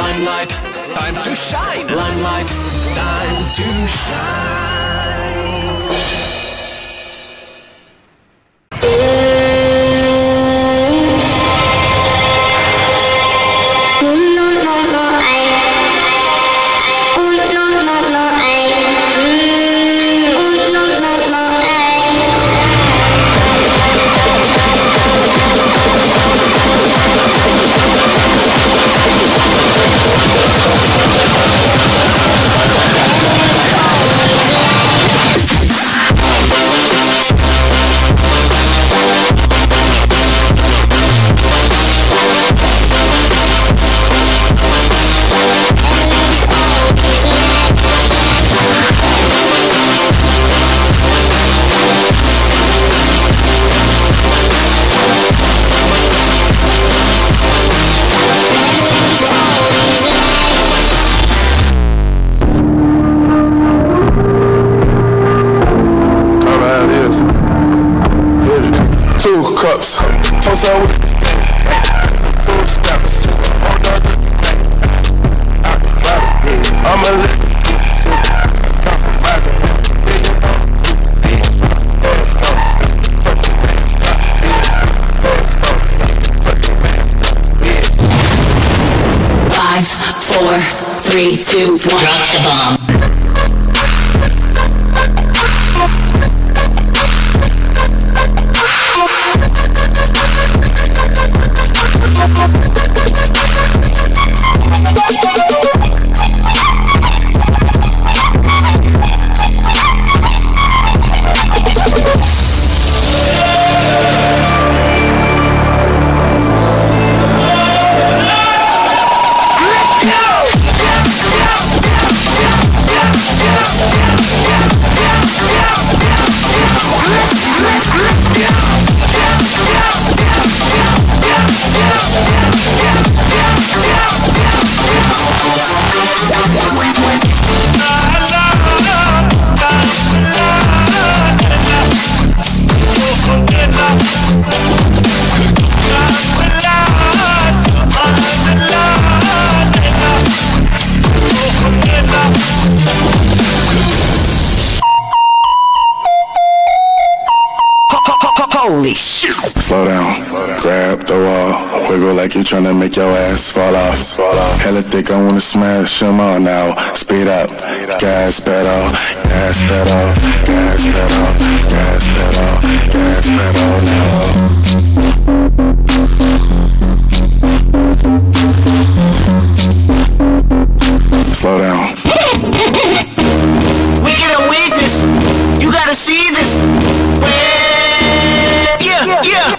Limelight, time to shine. Limelight, time to shine. Cups, toast out with I'm a Five, four, three, two, one. Drop the bomb. Holy shit! Slow down, grab the wall, wiggle like you're tryna make your ass fall off. Hella thick, I wanna smash them all now. Speed up, gas pedal, gas pedal, gas pedal, gas pedal, gas pedal now. Slow down. We get a witness. You gotta see this. Yeah.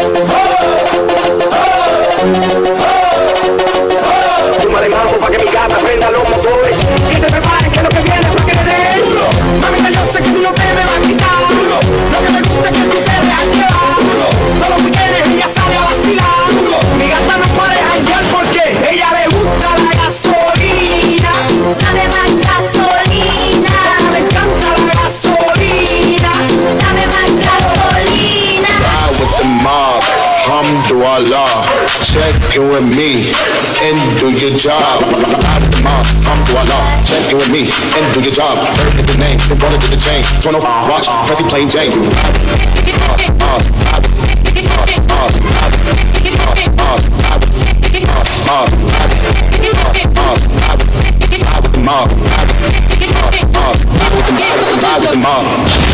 Súmale mambo pa' que mi gata prenda los motores. Que te preparen que lo que viene pa' que le den. Mamita, yo sé que tú no te me vas a quitar. Lo que me gusta es que tú te dejas llevar. Todos los weekends ella sale a vacilar. Mi gata no puede janguear porque ella le gusta la gasolina. Dame más gasolina. Le encanta la gasolina. Dame más gasolina. Ride with the mob, alhamdulillah. Check in with me and do your job. Ride with the mob, alhamdulillah. Check in with me and do your job. Third is the name, the brother to the chain. 20 watch, Pressy plain Jane. Ride with the mob.